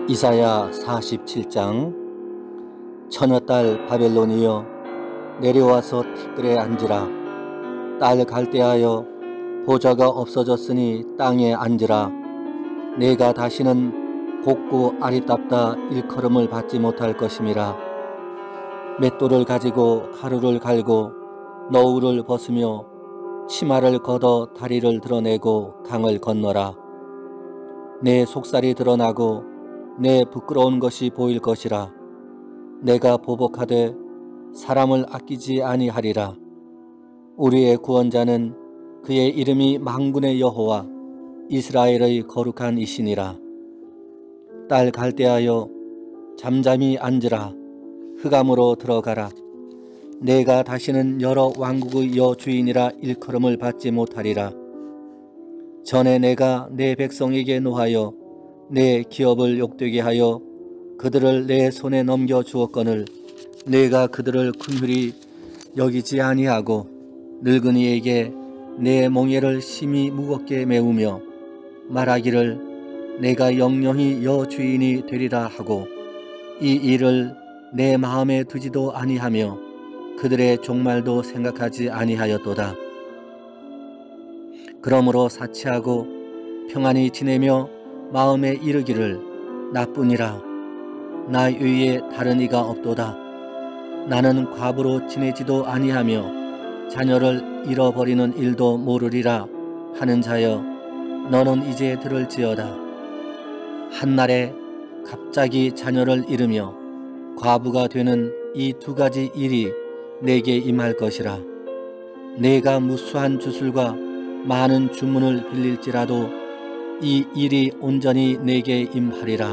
이사야 47장. 처녀딸 바벨론이여 내려와서 티끌에 앉으라. 딸 갈대하여 보좌가 없어졌으니 땅에 앉으라. 내가 다시는 곱고 아리답다 일컬음을 받지 못할 것임이라. 맷돌을 가지고 가루를 갈고 너울을 벗으며 치마를 걷어 다리를 드러내고 강을 건너라. 내 속살이 드러나고 내 부끄러운 것이 보일 것이라. 내가 보복하되 사람을 아끼지 아니하리라. 우리의 구원자는 그의 이름이 만군의 여호와 이스라엘의 거룩한 이시니라. 딸 갈대하여 잠잠히 앉으라. 흑암으로 들어가라. 내가 다시는 여러 왕국의 여주인이라 일컬음을 받지 못하리라. 전에 내가 내 백성에게 노하여 내 기업을 욕되게 하여 그들을 내 손에 넘겨 주었거늘 내가 그들을 긍휼히 여기지 아니하고 늙은이에게 내 멍에를 심히 무겁게 메우며 말하기를 내가 영영히 여주인이 되리라 하고 이 일을 내 마음에 두지도 아니하며 그들의 종말도 생각하지 아니하였도다. 그러므로 사치하고 평안히 지내며 마음에 이르기를 나뿐이라. 나 외에 다른 이가 없도다. 나는 과부로 지내지도 아니하며 자녀를 잃어버리는 일도 모르리라 하는 자여, 너는 이제 들을지어다. 한날에 갑자기 자녀를 잃으며 과부가 되는 이 두 가지 일이 내게 임할 것이라. 내가 무수한 주술과 많은 주문을 빌릴지라도 이 일이 온전히 내게 임하리라.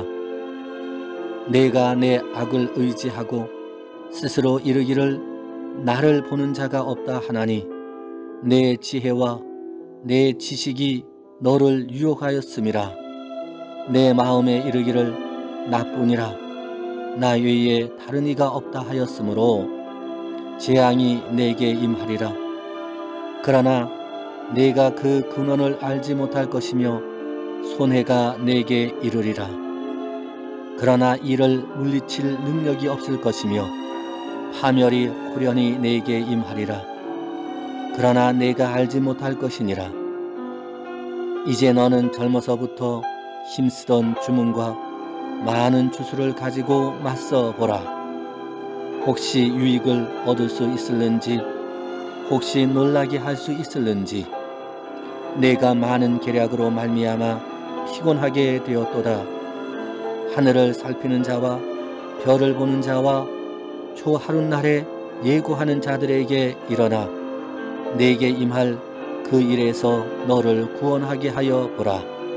내가 내 악을 의지하고 스스로 이르기를 나를 보는 자가 없다 하나니 내 지혜와 내 지식이 너를 유혹하였음이라. 내 마음에 이르기를 나뿐이라. 나 외에 다른 이가 없다 하였으므로 재앙이 내게 임하리라. 그러나 내가 그 근원을 알지 못할 것이며 손해가 내게 이르리라. 그러나 이를 물리칠 능력이 없을 것이며 파멸이 호련히 내게 임하리라. 그러나 내가 알지 못할 것이니라. 이제 너는 젊어서부터 힘쓰던 주문과 많은 주술을 가지고 맞서 보라. 혹시 유익을 얻을 수 있을는지, 혹시 놀라게 할 수 있을는지. 내가 많은 계략으로 말미암아 피곤하게 되었도다. 하늘을 살피는 자와 별을 보는 자와 초하룻날에 예고하는 자들에게 일어나 내게 임할 그 일에서 너를 구원하게 하여 보라.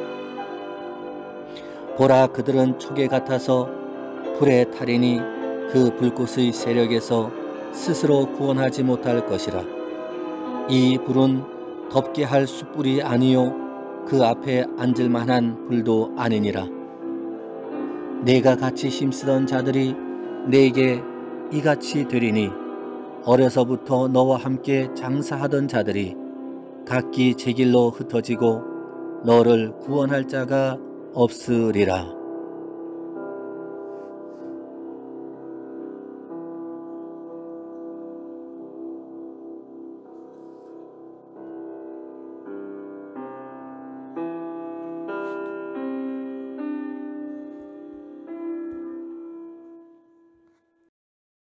보라, 그들은 촉에 같아서 불에 타리니 그 불꽃의 세력에서 스스로 구원하지 못할 것이라. 이 불은 덮게 할 숯불이 아니요 그 앞에 앉을 만한 불도 아니니라. 내가 같이 힘쓰던 자들이 내게 이같이 되리니 어려서부터 너와 함께 장사하던 자들이 각기 제 길로 흩어지고 너를 구원할 자가 없으리라.